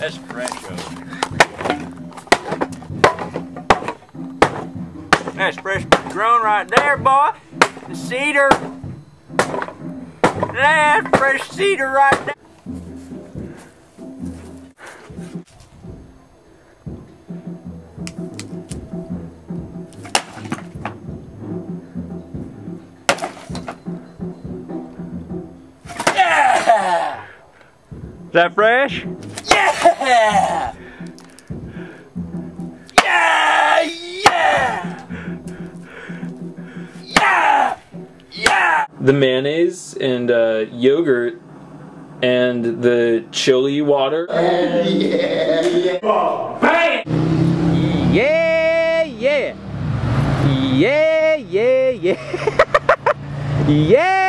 espresso. That's fresh grown right there, boy. The cedar. That's fresh cedar right there. Yeah! Is that fresh? Yeah! Yeah! Yeah! Yeah! Yeah! The mayonnaise and yogurt and the chili water. Yeah! Oh, bang! Yeah, yeah. Yeah, yeah, yeah. Yeah.